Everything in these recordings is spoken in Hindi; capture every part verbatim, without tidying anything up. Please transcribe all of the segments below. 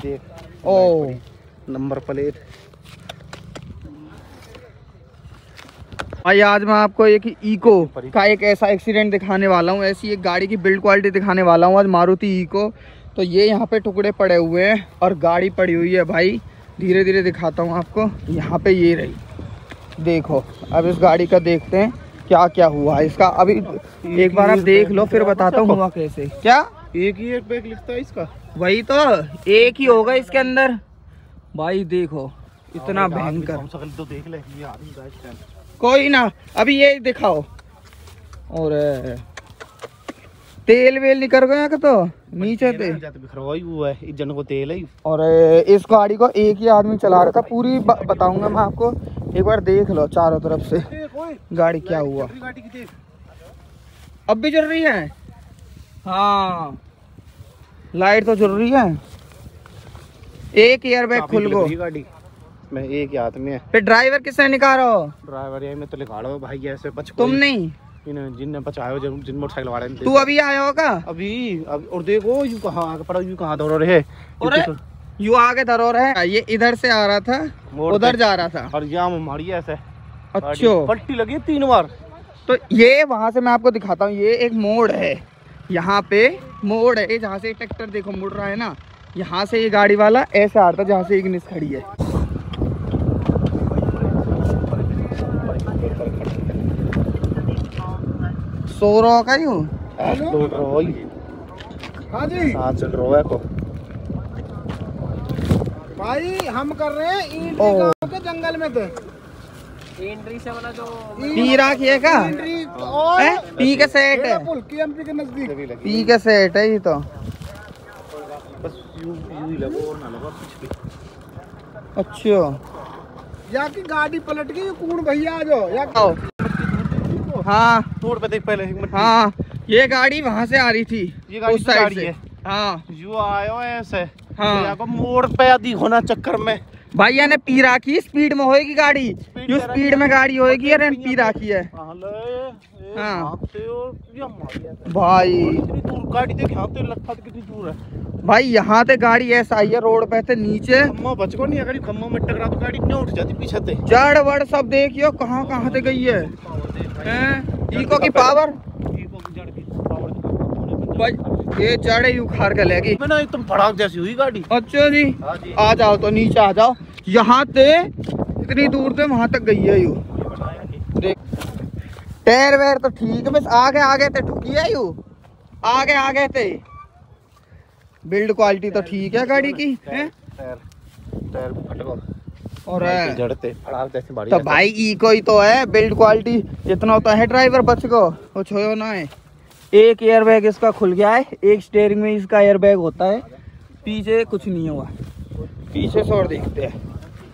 देख ओ नंबर प्लेट। भाई आज मैं आपको एक इको का एक ऐसा एक्सीडेंट दिखाने वाला हूँ, ऐसी एक गाड़ी की बिल्ड क्वालिटी दिखाने वाला हूँ आज, मारुति इको। तो ये यहाँ पे टुकड़े पड़े हुए हैं और गाड़ी पड़ी हुई है भाई, धीरे धीरे दिखाता हूँ आपको। यहाँ पे ये रही, देखो। अब इस गाड़ी का देखते हैं क्या क्या हुआ इसका। अभी एक बार आप देख लो फिर बताता हूँ हुआ कैसे। क्या एक ही एक बैग लिखता है इसका? वही तो, एक ही होगा इसके अंदर भाई। देखो इतना भयंकर। तो देख ले ये आदमी का स्टैंड। कोई ना, अभी ये दिखाओ। और तेल वेल निकल गया का तो नीचे थे हुआ है इस जन को तेल है। और इस गाड़ी को एक ही आदमी चला रहा था, पूरी बताऊंगा मैं आपको। एक बार देख लो चारों तरफ से गाड़ी क्या हुआ। अब भी जल रही है, हाँ लाइट तो जल रही है। एक एयर बैग खुल गो गाड़ी में, एक हाथ में। फिर ड्राइवर किसने निकालो? ड्राइवर यही में तो निकालो भाई, ऐसे बच। तुम नहीं, जिनने बचाया जिन जिन मोटरसाइकिल वाले ने। तू अभी आया होगा अभी, अभी। और देखो यू कहाँ आगे पड़ा, यू कहाँ दौड़ रहे। और यू आगे धरो रहे। ये इधर से आ रहा था, उधर जा रहा था। और यहाँ मारी ऐसे। अच्छा, पट्टी लगी तीन बार। तो ये वहां से मैं आपको दिखाता हूँ। ये एक मोड़ है, यहाँ पे मोड़ है जहाँ से ट्रैक्टर देखो मुड़ रहा है ना। यहाँ से ये गाड़ी वाला ऐसे आ रहा था जहाँ से इग्निस खड़ी है। सो रहा का यूं हाँ जी, हाँ चल रहा है को भाई। हम कर रहे हैं इंड्री गांव के जंगल में थे। इंड्री से वाला जो पी रखी का इंड्री और पी के सेट है, केएमपी के नजदीक पी के सेट है ये तो। बस यूं यूं ही लगो और ना लगो कुछ भी। अच्छा, या की गाड़ी पलट गई। कौन भैया आ जाओ या हाँ रोड पे देख पहले। हाँ, ये गाड़ी वहाँ से आ रही थी, ये गाड़ी उस साइड से। है। हाँ यू आयो ऐसे। हाँ, को मोड़ पे आदि होना चक्कर में भैया ने पी राखी। स्पीड में होएगी गाड़ी, जो स्पीड में गाड़ी होएगी अरे पी राखी है। हाँ भाई, गाड़ी देख यहाँ तो लगता कितनी दूर है भाई। यहाँ से गाड़ी ऐसा आई है रोड पे से नीचे। खम्मा बच को नहीं, अगर खम्मा में टकरा तो गाड़ी नहीं उठ जाती पीछे से। जड़ वड़ सब देखियो कहाँ कहाँ से गई है। इको की पावर भाई, ये जड़ ही उखाड़ के लेगी ना, एकदम भड़ाक जैसी हुई गाड़ी। अच्छा जी, आ जाओ तो नीचे आ जाओ। यहाँ से इतनी दूर से वहां तक गई है यू। देख टायर वेयर तो ठीक है, बस आगे आगे ते ठुकी है यू, आगे आगे ते। बिल्ड क्वालिटी तो ठीक है गाड़ी की है। और जड़ते तो भाई इको ही तो है, बिल्ड क्वालिटी जितना होता है। ड्राइवर बच को कुछ हो ना है। एक एयर बैग इसका खुल गया है, एक स्टीयरिंग में इसका एयर बैग होता है, पीछे कुछ नहीं हुआ। पीछे से और देखते हैं,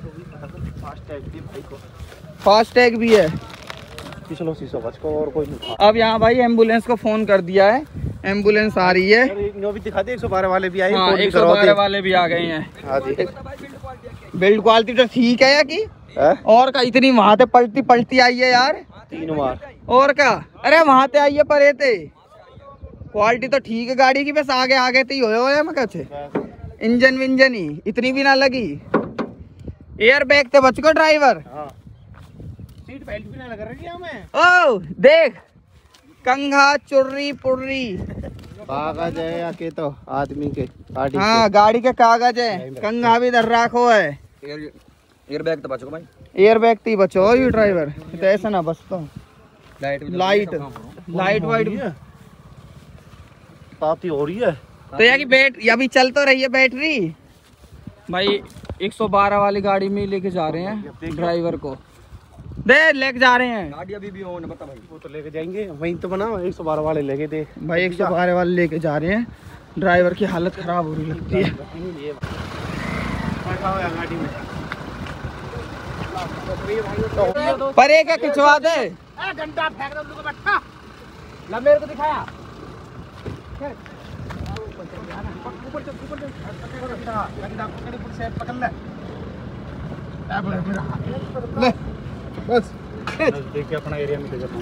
फास्ट टैग भी है। चलो शीशो बच को और कोई नहीं। अब यहाँ भाई एम्बुलेंस को फोन कर दिया है, एम्बुलेंस आ रही है। भी दिखा दे, एक सौ बारह वाले भी आए। हाँ, एक सौ बारह वाले भी आ गए हैं। हाँ जी, बिल्ड क्वालिटी तो ठीक है या की है? और का इतनी वहां से पलटी पलटी आई है यार, तीन बार। और क्या, अरे वहां से आई है परे थे। क्वालिटी तो ठीक है गाड़ी की, बस आगे आगे तो ही हो मैं कहे इंजन विंजन ही इतनी भी ना लगी। एयर बैग से बच को ड्राइवर। हाँ। सीट बेल्ट भी ना लग रही है हमें। ओ देख, कंघा चुर्री पुर्री कागज है या के तो आदमी के गाड़ी हाँ के। गाड़ी के कागज है, कंघा भी धर रखो है। एयर बैग तो बचो भाई, एयर बैग तो ही बचो यू ड्राइवर। तो ऐसा ना बच तो लाइट लाइट लाइट वाइट ताती हो रही है। तो यार की बैट अभी चल तो रही है बैटरी भाई। एक सौ बारह वाली गाड़ी में लेके जा रहे हैं ड्राइवर को, दे लेके जा रहे हैं। गाड़ी अभी भी ऑन है, बता भाई। वो तो लेके जाएंगे वहीं तो बना, एक सौ बारह वाले लेके दे भाई। एक सौ बारह वाले लेके जा रहे हैं। ड्राइवर की हालत खराब हो रही लगती है। परे का खिंचवा दे, घंटा फेंक दो उनको बैठा। ला मेरे को दिखाया। ऊपर चल ऊपर चल पकड़ ले ले बस। देखिए अपना एरिया में जगह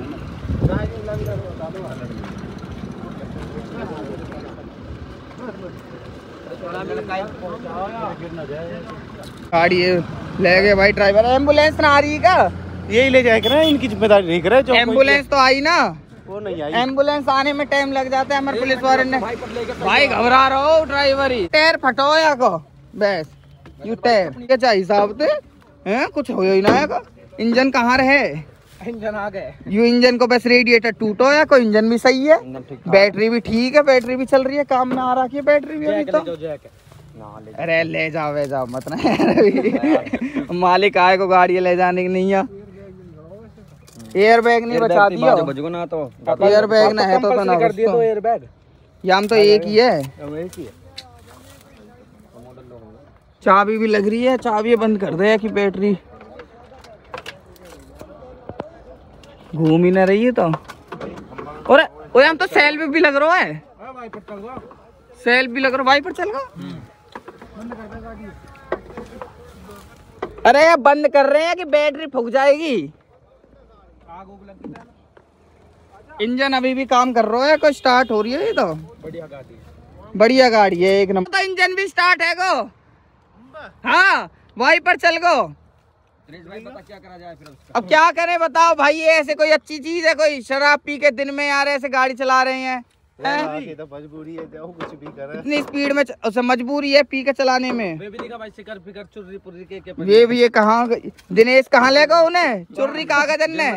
ना। गाड़ी ले गए भाई ड्राइवर। एम्बुलेंस ना आ रही क्या? यही ले जाए ना, इनकी जिम्मेदारी नहीं करे। जो एम्बुलेंस तो आई ना, वो नहीं आई। एम्बुलेंस आने में टाइम लग जाता है। हमारे पुलिस वाले ने भाई घबरा रहा हो ड्राइवर ही। टायर फटो या को बस यू टायर के चाहिए साहब थे हैं, कुछ हो ही ना है। इंजन कहाँ रहे? इंजन आ गए। यू इंजन को बस रेडिएटर टूटो या कोई इंजन भी सही है, बैटरी भी ठीक है, बैटरी भी चल रही है, काम में आ रही है बैटरी भी अभी तो। अरे ले जाओ ले जाओ मत ना मालिक आए को गाड़ी ले जाने की नहीं है। एयर बैग नहीं बचा दिया तो एयर बैग ना है तो ना कर दिया तो एयर बैग याम तो एक ही है। चाबी भी लग रही है, चाबी बंद कर दे कि बैटरी घूम ही ना रही है तो। और ओ हम तो सेल भी लग रहा है, सेल भी लग रहा वाइपर चल गया। अरे यार बंद कर रहे हैं कि बैटरी फूक जाएगी। इंजन अभी भी काम कर रहा है, कोई स्टार्ट हो रही है ये तो बढ़िया गाड़ी है, बढ़िया गाड़ी है एक नंबर। तो इंजन भी स्टार्ट है गो, हाँ वाइपर चल गो। क्या करा जाए फिर उसका? अब क्या करें बताओ भाई, ये ऐसे कोई अच्छी चीज है? कोई शराब पी के दिन में यार ऐसे गाड़ी चला रहे हैं, हैं? तो मजबूरी है, जाओ कुछ भी करे। इतनी स्पीड में उसे मजबूरी है पी के चलाने में। वे भी देखा भाई शिकर फिकर चुर्री पुर्री के के ये भी ये कहाँ दिनेश कहाँ ले गए उन्हें? चुर्री कागज ने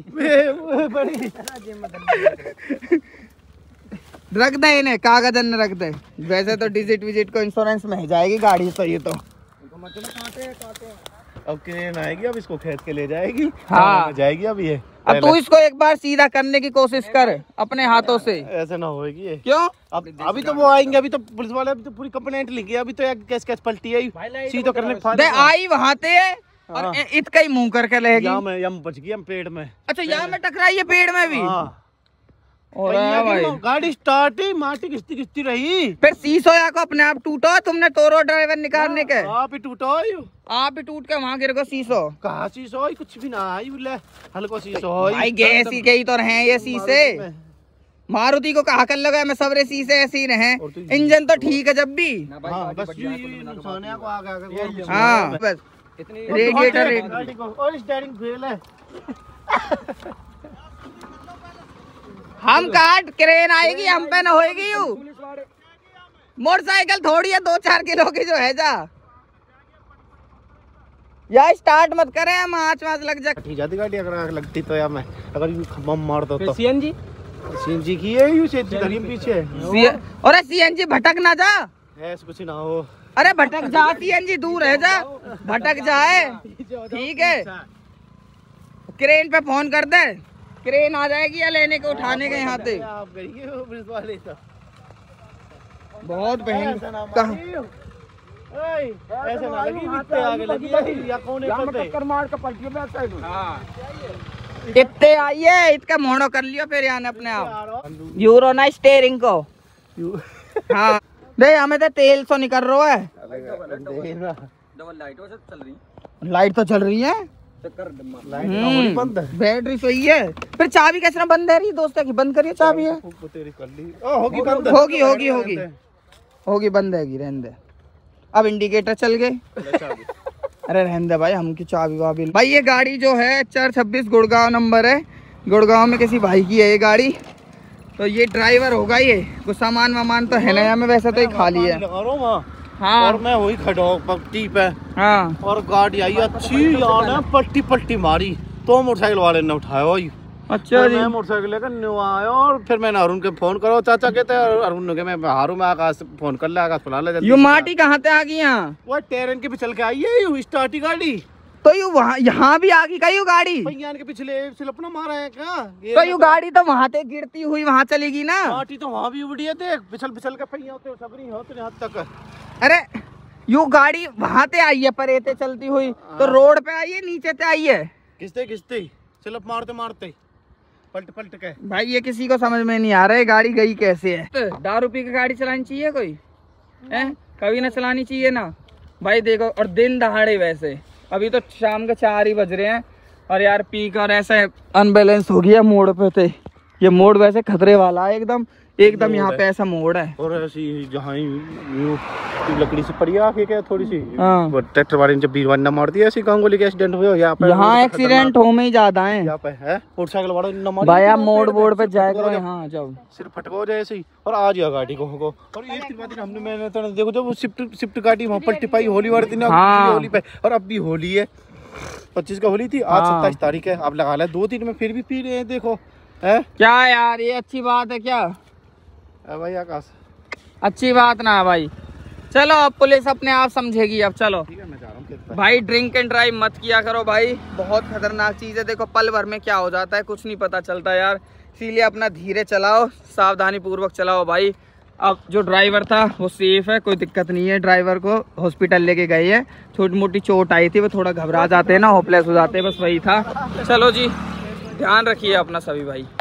रख दे इन्हें, कागज ने रख दे। वैसे तो डिजिट विजिट को इंश्योरेंस में ही जाएगी गाड़ी तो। ये तो अब क्रेन आएगी, अब इसको खेत के ले जाएगी। हाँ जाएगी अब ये। अब तू इसको एक बार सीधा करने की कोशिश कर अपने हाथों से। ऐसे ना होएगी ये। क्यों? अब अभी तो वो आएंगे, अभी तो पुलिस वाले अभी तो पूरी कंप्लेंट लिखी है। अभी तो कैस कैस पलटी आई सी तो करने दे आई वहाँ ते और इतका ही मुंह करके लेगी। यहाँ में यम बच गई हम पेड़ में। अच्छा यहाँ में टकराई है पेड़ में भी। हाँ। और भाई गाड़ी स्टार्ट ही माटी किस्ती किस्ती रही, फिर शीशोया को अपने आप टूटो तुमने, तोरो ड्राइवर निकालने के आप ही टूटो। आप ही टूट के वहाँ गिर गो शीशो। कहाँ शीशो? कुछ भी ना आई बोले, हल्को शीशो भाई गैस ही के ही तो रहे ये शीशे। मारुति को कहा कर लगा मैं सबरे शीशे ऐसे ही रहे। इंजन तो ठीक है जब भी, हाँ बस सोनिया को आ गया। हाँ बस रेडिएटर और स्टीयरिंग फेल है। हम काट क्रेन आएगी हम पे न होएगी। यू मोटरसाइकिल थोड़ी है दो चार किलो की जो है जा। या स्टार्ट मत करे, हम आँच वाँच लग जा। ठीक जाती गाड़ी अगर आग लगती तो, या मैं अगर बम मार दो तो। सीएनजी सीएनजी की है यू से पीछे। अरे सीएनजी भटक ना जा, ऐसा कुछ ना हो। अरे भटक जा, सीएनजी दूर है जा, भटक जाए ठीक है। क्रेन पे फोन कर दे, क्रेन आ जाएगी या लेने के उठाने के यहाँ से। आप करिए पुलिस वाले तो बहुत बहन कहाँ ऐसे ना लगी बित्ते आगे लगी या कौन है टक्कर मार के पलटियो बैक साइड। हां इतने आइए इसका मोड़ो कर लियो फिर यानी अपने आप यूरो ना स्टीयरिंग को। हाँ दे हमें तो तेल सो निकल रहा है। डबल लाइट चल रही, लाइट तो चल रही है, बैटरी सही है। फिर चाबी कैसे बंद है रही दोस्तों की? बंद करिए चाबी है। होगी बंद, होगी होगी होगी होगी बंद है रहने दे। अब इंडिकेटर चल गए। अरे रहने दे भाई, हम की चाबी वाबी। भाई ये गाड़ी जो है चार छब्बीस गुड़गांव नंबर है, गुड़गांव में किसी भाई की है ये गाड़ी। तो ये ड्राइवर होगा, ये कुछ सामान वामान तो है नया में, वैसे तो ये खाली है। हाँ और मैं वही खड़ा पट्टी पे। हाँ और गाड़ी आई अच्छी यार, पट्टी पट्टी मारी तो मोटरसाइकिल वाले ने उठाया वही। अच्छा जी। मैं मोटरसाइकिल लेकर न्यू आया और फिर मैंने अरुण के फोन करो, चाचा कहते हैं अरुण ने, मैं हारू में आकाश फोन कर ले, आकाश बुला ले। यू माटी कहाँ से आ गई यहाँ? वो टेरन के भी चल के आई है यू स्टार्टी गाड़ी। तो यू वहाँ यहाँ भी आ गई का यू गाड़ी? भैया के पिछले अपना मारा है क्या? तो यू गाड़ी तो वहाँ से गिरती हुई वहाँ चलेगी ना? माटी तो वहाँ भी उबड़ी है, देख पिछल पिछल के पहिया होते सबरी होते यहाँ तक। अरे यू गाड़ी वहाँ से आई है परेते चलती हुई, तो रोड पे आई है नीचे से आई है? किसते किसते स्लिप मारते मारते पलट पलट के। भाई ये किसी को समझ में नहीं आ रहा है गाड़ी गई कैसे है। तो दारू पी के गाड़ी चलानी चाहिए कोई है? कभी ना चलानी चाहिए ना भाई। देखो और दिन दहाड़े, वैसे अभी तो शाम के चार ही बज रहे हैं और यार पी कर ऐसे अनबैलेंस हो गया मोड़ पे थे। ये मोड़ वैसे खतरे वाला है एकदम, एकदम यहाँ पे ऐसा मोड़ है। और ऐसी जहाँ यूं लकड़ी से पड़ी आके क्या थोड़ी सी हाँ। ट्रैक्टर वाले ने जब बीरवान न मार दिया ऐसी गांगोली के एक्सीडेंट हुए यहाँ पे। यहाँ एक्सीडेंट हो में ही ज्यादा है यहाँ पे है मोटरसाइकिल वाला न मार भाई। आप मोड़ बोर्ड पे जाएगा हाँ जाओ सिर्फ फटको जाए ऐसे ही और आज यह गाड़ी को को और एक बात हमने मैंने तो देखो जब वो शिफ्ट शिफ्ट गाड़ी वहाँ पर टिपाई होली वाले दिन हाँ। होली पे और अब भी होली है पच्चीस का होली थी आज हाँ। सत्ताईस तारीख है। आप लगा ले दो दिन में फिर भी पी रहे हैं देखो है क्या यार ये अच्छी बात है क्या भाई आकाश अच्छी बात ना है भाई। चलो अब पुलिस अपने आप समझेगी अब चलो ठीक है मैं जा रहा हूँ भाई। ड्रिंक एंड ड्राइव मत किया करो भाई बहुत खतरनाक चीज है। देखो पल भर में क्या हो जाता है कुछ नहीं पता चलता यार इसीलिए अपना धीरे चलाओ सावधानी पूर्वक चलाओ भाई। अब जो ड्राइवर था वो सेफ है कोई दिक्कत नहीं है। ड्राइवर को हॉस्पिटल लेके गए है छोटी मोटी चोट आई थी वो थोड़ा घबरा जाते हैं ना होपलेस हो जाते हैं बस वही था। चलो जी ध्यान रखिए अपना सभी भाई।